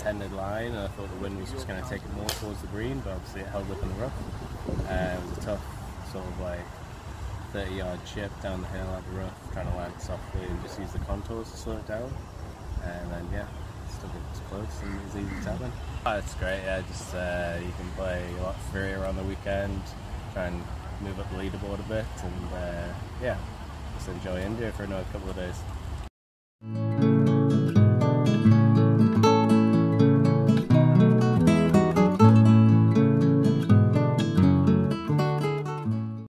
intended line, and I thought the wind was just going to take it more towards the green, but obviously it held up in the rough. It was a tough sort of like 30-yard chip down the hill at the rough, trying to land softly and just use the contours to slow it down. And then still get close and it's easy to tap in. Oh, it's great, yeah, just you can play a lot freer on the weekend, try and move up the leaderboard a bit, and just enjoy India for another couple of days.